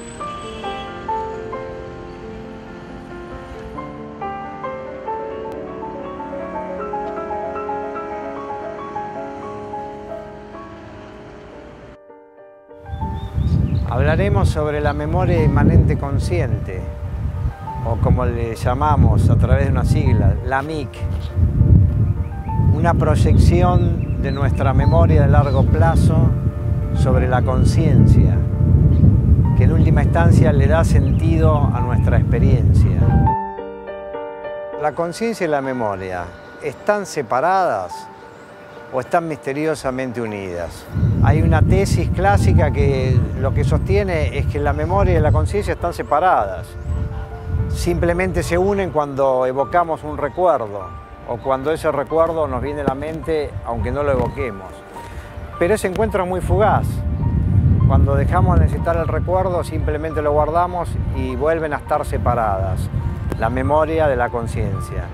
Hablaremos sobre la memoria inmanente consciente, o como le llamamos a través de una sigla, la MIC. Una proyección de nuestra memoria de largo plazo sobre la conciencia, que en última instancia le da sentido a nuestra experiencia. ¿La conciencia y la memoria están separadas o están misteriosamente unidas? Hay una tesis clásica que lo que sostiene es que la memoria y la conciencia están separadas. Simplemente se unen cuando evocamos un recuerdo o cuando ese recuerdo nos viene a la mente aunque no lo evoquemos. Pero ese encuentro es muy fugaz. Cuando dejamos de necesitar el recuerdo simplemente lo guardamos y vuelven a estar separadas. La memoria de la conciencia.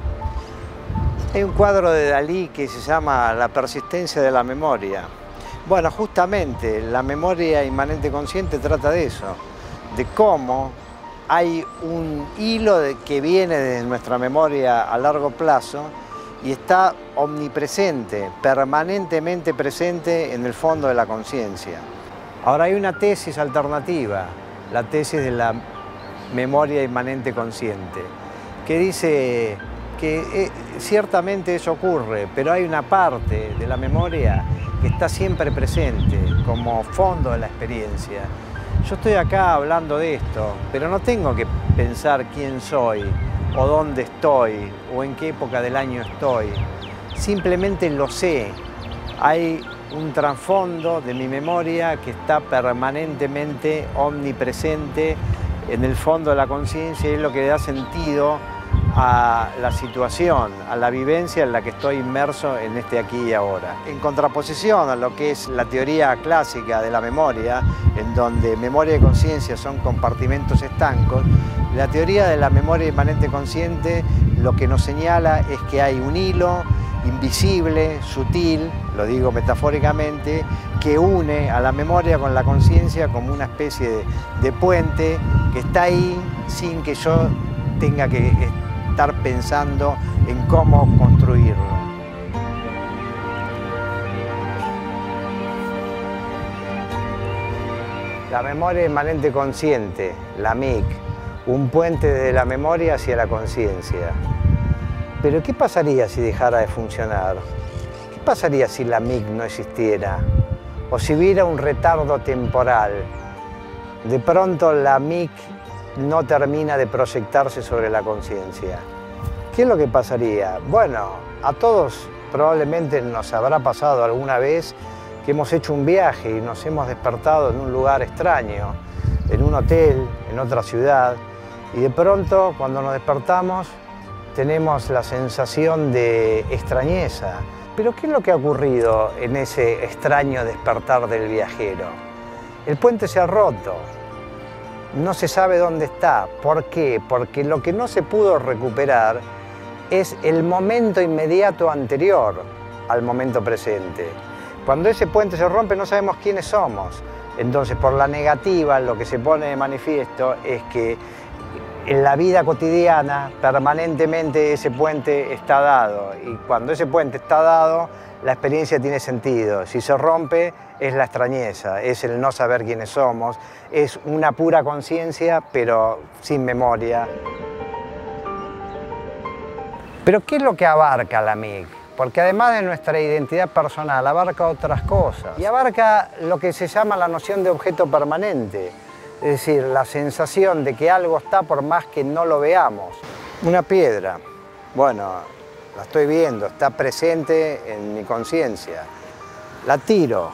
Hay un cuadro de Dalí que se llama La persistencia de la memoria. Bueno, justamente la memoria inmanente consciente trata de eso, de cómo hay un hilo que viene de nuestra memoria a largo plazo y está omnipresente, permanentemente presente en el fondo de la conciencia. Ahora hay una tesis alternativa, la tesis de la memoria inmanente consciente, que dice que ciertamente eso ocurre, pero hay una parte de la memoria que está siempre presente como fondo de la experiencia. Yo estoy acá hablando de esto, pero no tengo que pensar quién soy, o dónde estoy, o en qué época del año estoy. Simplemente lo sé. Hay un trasfondo de mi memoria que está permanentemente omnipresente en el fondo de la conciencia y es lo que le da sentido a la situación, a la vivencia en la que estoy inmerso en este aquí y ahora. En contraposición a lo que es la teoría clásica de la memoria, en donde memoria y conciencia son compartimentos estancos, la teoría de la memoria inmanente consciente lo que nos señala es que hay un hilo invisible, sutil, lo digo metafóricamente, que une a la memoria con la conciencia como una especie de puente que está ahí sin que yo tenga que estar pensando en cómo construirlo. La memoria inmanente consciente, la MIC, un puente de la memoria hacia la conciencia. Pero ¿qué pasaría si dejara de funcionar? ¿Qué pasaría si la MIC no existiera? O si hubiera un retardo temporal. De pronto la MIC no termina de proyectarse sobre la conciencia. ¿Qué es lo que pasaría? Bueno, a todos probablemente nos habrá pasado alguna vez que hemos hecho un viaje y nos hemos despertado en un lugar extraño, en un hotel, en otra ciudad, y de pronto cuando nos despertamos tenemos la sensación de extrañeza. Pero ¿qué es lo que ha ocurrido en ese extraño despertar del viajero? El puente se ha roto. No se sabe dónde está. ¿Por qué? Porque lo que no se pudo recuperar es el momento inmediato anterior al momento presente. Cuando ese puente se rompe no sabemos quiénes somos. Entonces, por la negativa, lo que se pone de manifiesto es que en la vida cotidiana, permanentemente ese puente está dado. Y cuando ese puente está dado, la experiencia tiene sentido. Si se rompe, es la extrañeza, es el no saber quiénes somos, es una pura conciencia, pero sin memoria. Pero ¿qué es lo que abarca la MIC? Porque además de nuestra identidad personal, abarca otras cosas. Y abarca lo que se llama la noción de objeto permanente. Es decir, la sensación de que algo está por más que no lo veamos. Una piedra, bueno, la estoy viendo, está presente en mi conciencia. La tiro,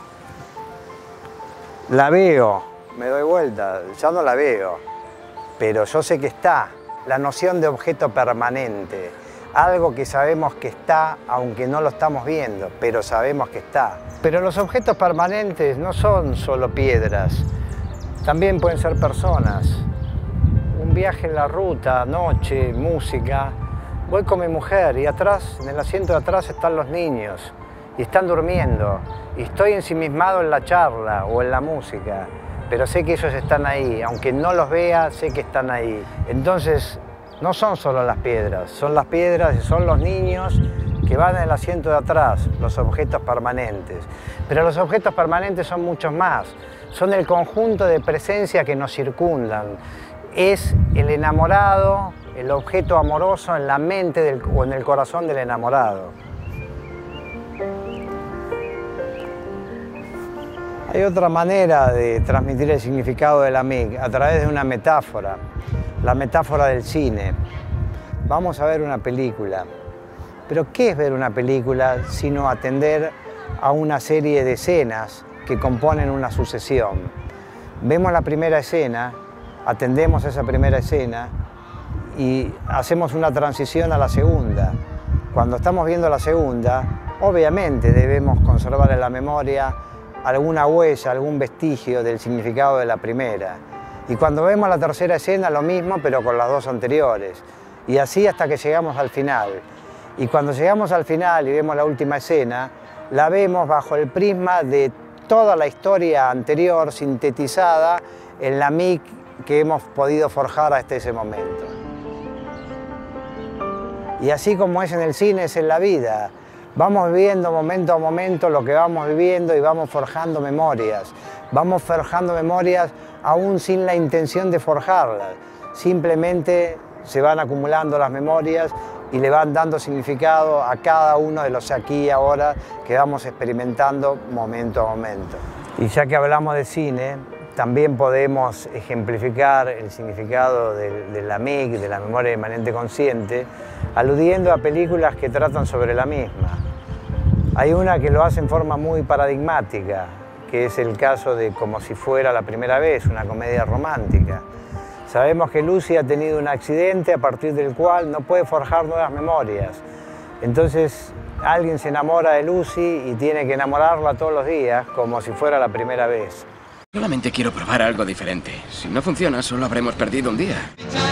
la veo, me doy vuelta, ya no la veo, pero yo sé que está. La noción de objeto permanente, algo que sabemos que está, aunque no lo estamos viendo, pero sabemos que está. Pero los objetos permanentes no son solo piedras, también pueden ser personas. Un viaje en la ruta, noche, música. Voy con mi mujer y atrás, en el asiento de atrás están los niños y están durmiendo. Y estoy ensimismado en la charla o en la música, pero sé que ellos están ahí. Aunque no los vea, sé que están ahí. Entonces, no son solo las piedras y son los niños que van en el asiento de atrás, los objetos permanentes. Pero los objetos permanentes son muchos más. Son el conjunto de presencias que nos circundan. Es el enamorado, el objeto amoroso en la mente o en el corazón del enamorado. Hay otra manera de transmitir el significado de la MIG, a través de una metáfora, la metáfora del cine. Vamos a ver una película. Pero ¿qué es ver una película sino atender a una serie de escenas que componen una sucesión? Vemos la primera escena, atendemos esa primera escena y hacemos una transición a la segunda. Cuando estamos viendo la segunda, obviamente debemos conservar en la memoria alguna huella, algún vestigio del significado de la primera. Y cuando vemos la tercera escena, lo mismo, pero con las dos anteriores. Y así hasta que llegamos al final. Y cuando llegamos al final y vemos la última escena, la vemos bajo el prisma de toda la historia anterior sintetizada en la MIG que hemos podido forjar hasta ese momento. Y así como es en el cine, es en la vida. Vamos viviendo momento a momento lo que vamos viviendo y vamos forjando memorias. Vamos forjando memorias aún sin la intención de forjarlas. Simplemente se van acumulando las memorias y le van dando significado a cada uno de los aquí y ahora que vamos experimentando momento a momento. Y ya que hablamos de cine, también podemos ejemplificar el significado de la MIG, de la memoria inmanente consciente, aludiendo a películas que tratan sobre la misma. Hay una que lo hace en forma muy paradigmática, que es el caso de Como si fuera la primera vez, una comedia romántica. Sabemos que Lucy ha tenido un accidente a partir del cual no puede forjar nuevas memorias. Entonces alguien se enamora de Lucy y tiene que enamorarla todos los días como si fuera la primera vez. Solamente quiero probar algo diferente. Si no funciona, solo habremos perdido un día.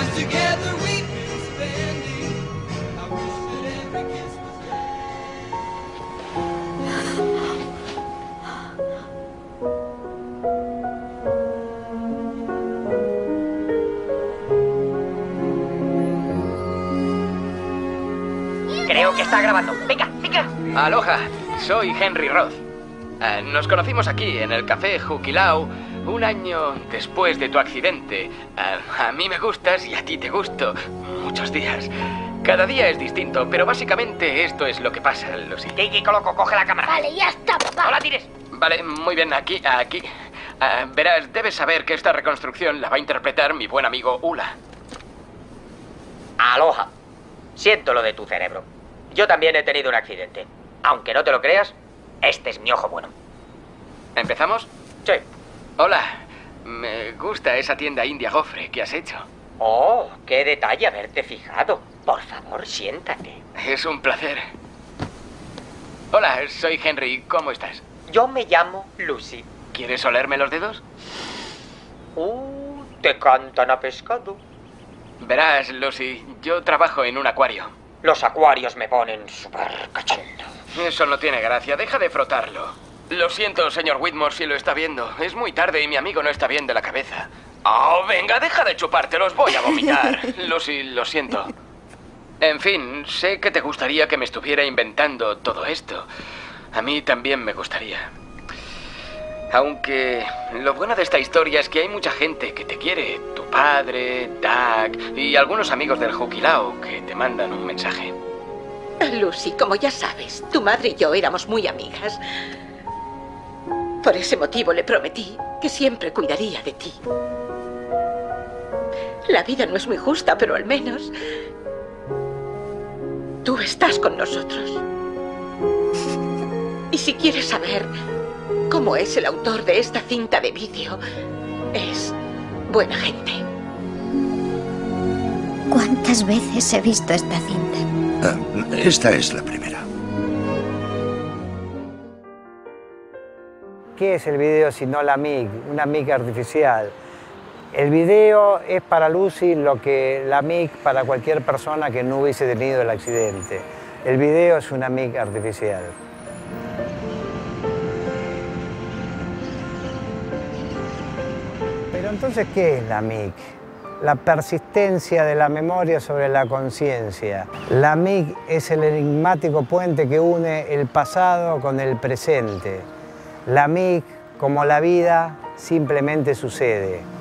Creo que está grabando. Venga, venga. Aloha, soy Henry Roth. Nos conocimos aquí, en el café Hukilau, un año después de tu accidente. A mí me gustas y a ti te gusto. Muchos días. Cada día es distinto, pero básicamente esto es lo que pasa, Lucy. Kiki, coloco, coge la cámara. Vale, ya está, papá. No la tires. Vale, muy bien, aquí. Verás, debes saber que esta reconstrucción la va a interpretar mi buen amigo Ula. Aloha. Siento lo de tu cerebro. Yo también he tenido un accidente. Aunque no te lo creas, este es mi ojo bueno. ¿Empezamos? Sí. Hola. Me gusta esa tienda india gofre que has hecho. Oh, qué detalle haberte fijado. Por favor, siéntate. Es un placer. Hola, soy Henry. ¿Cómo estás? Yo me llamo Lucy. ¿Quieres olerme los dedos? Te cantan a pescado. Verás, Lucy, yo trabajo en un acuario. Los acuarios me ponen súper cachondo. Eso no tiene gracia. Deja de frotarlo. Lo siento, señor Whitmore, si lo está viendo. Es muy tarde y mi amigo no está bien de la cabeza. Oh, venga, deja de chupártelos. Voy a vomitar. Lucy, lo siento. En fin, sé que te gustaría que me estuviera inventando todo esto. A mí también me gustaría. Aunque lo bueno de esta historia es que hay mucha gente que te quiere. Tu padre, Doug y algunos amigos del Hukilau que te mandan un mensaje. Lucy, como ya sabes, tu madre y yo éramos muy amigas. Por ese motivo le prometí que siempre cuidaría de ti. La vida no es muy justa, pero al menos tú estás con nosotros. Y si quieres saber cómo es el autor de esta cinta de vídeo, es buena gente. ¿Cuántas veces he visto esta cinta? Esta es la primera. ¿Qué es el video si no la MIG? Una MIG artificial. El video es para Lucy lo que la MIG para cualquier persona que no hubiese tenido el accidente. El video es una MIG artificial. Pero entonces, ¿qué es la MIC? La persistencia de la memoria sobre la conciencia. La MIC es el enigmático puente que une el pasado con el presente. La MIC, como la vida, simplemente sucede.